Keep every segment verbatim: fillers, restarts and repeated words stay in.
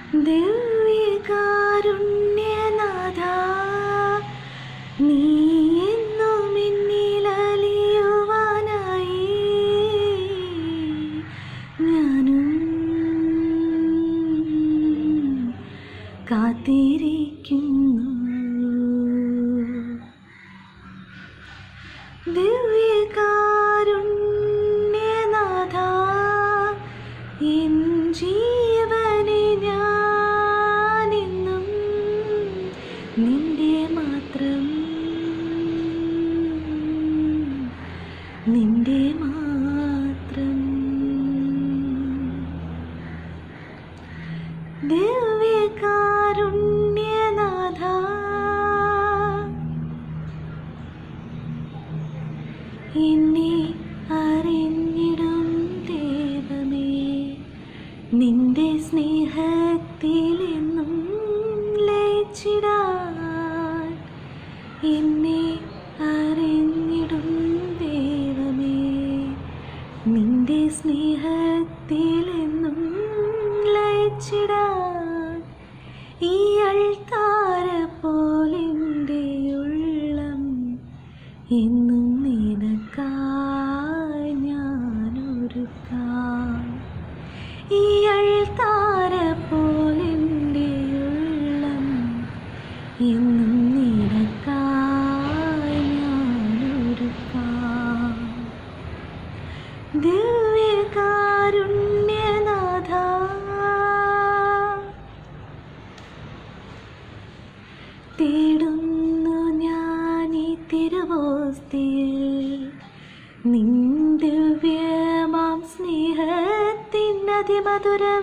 ദിവ്യകാരുണ്യനാഥ നീ എന്നും എന്നിലലിയുവാനായി ഞാനും കാത്തിരിക്കുന്നു. ദിവ്യകാരുണ്യനാഥ എൻ ജീവനെ ഞാനെന്നും നിന്റെ മാത്രം നിന്റെ മാത്രം. ദിവ്യകാരുണ്യനാഥ എന്നെ അറിഞ്ഞിടും ദൈവമേ നിന്റെ സ്നേഹത്തിലെന്നും ലയിച്ചിടാൻ. എന്നെ അറിഞ്ഞിടും ദൈവമേ നിന്റെ സ്നേഹത്തിലെന്നും ലയിച്ചിടാൻ. ഈ അൾത്താര പോലെൻ്റെ ഉള്ളം എന്നും നിനക്കായി ഞാനൊരുക്കാം. ഈ അൾത്താര പോലെൻ്റെ ഉള്ളം എന്നും നിനക്കായി ഞാനൊരുക്കാം. ദിവ്യകാരുണ്യനാഥ തേടുന്നു ഞാൻ ഈ തിരുവോസ്തിയിൽ നിൻ ദിവ്യമാം സ്നേഹത്തിനതിമധുരം.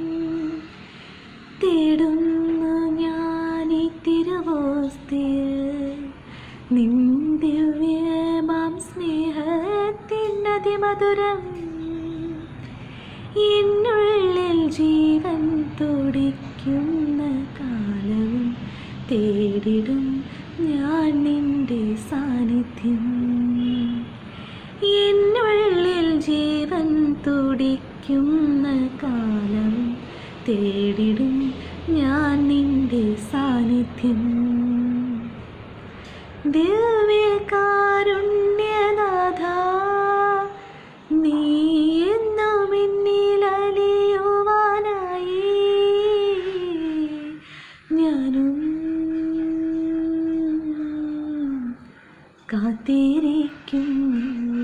തേടുന്നു ഞാൻ ഈ തിരുവോസ്തിയിൽ നിൻ ദിവ്യമാം സ്നേഹത്തിനതിമധുരം. എന്നുള്ളിൽ ജീവൻ തുടിക്കുന്ന കാലവും തേടിടും ഞാൻ നിന്റെ സാന്നിധ്യം. എന്നുള്ളിൽ ജീവൻ തുടിക്കുന്ന കാലവും തേടിടും ഞാൻ നിന്റെ സാന്നിധ്യം. ദിവ്യകാരുണ്യനാഥ നീ എന്നും എന്നിലലിയുവാനായി ഞാനും കാത്തിരിക്കുന്നു.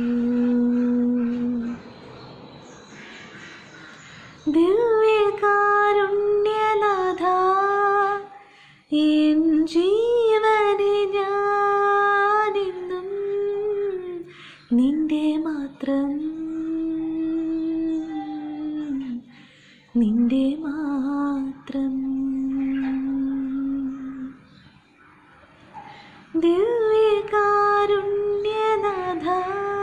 ദിവ്യകാരുണ്യനാഥ എൻ ജീവനെ ഞാനെന്നും നിന്റെ മാത്രം നിന്റെ മാത്രം. ദിവ്യകാരുണ്യനാഥ